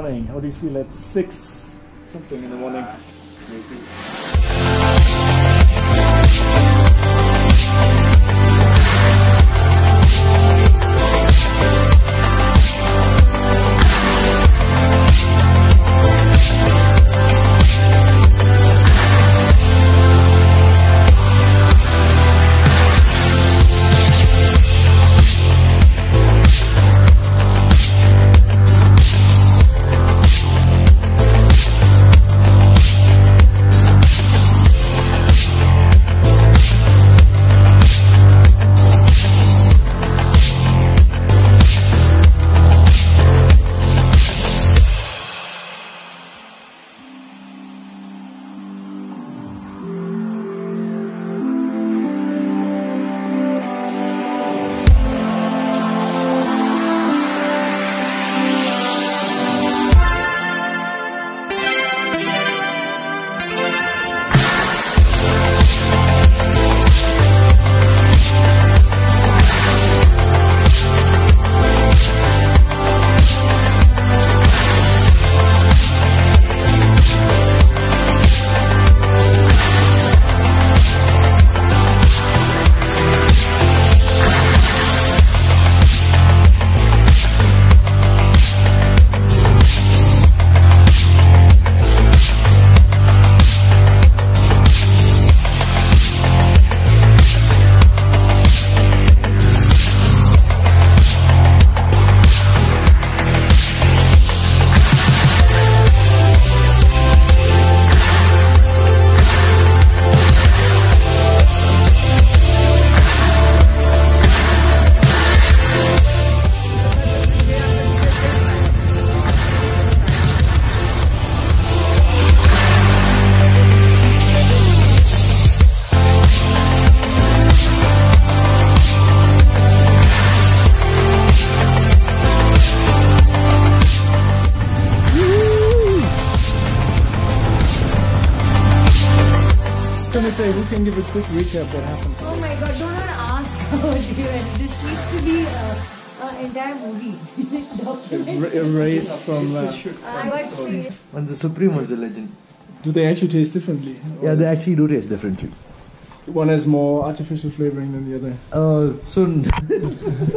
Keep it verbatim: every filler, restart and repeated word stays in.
morning? How do you feel at six something in the morning? Say, who can give a quick recap what happened? Oh my god, don't want to ask about it. This needs to be uh, an entire movie. Erased from... Uh, uh, but and the Supreme was a legend. Do they actually taste differently? Yeah, they actually do taste differently. One has more artificial flavoring than the other. Uh, so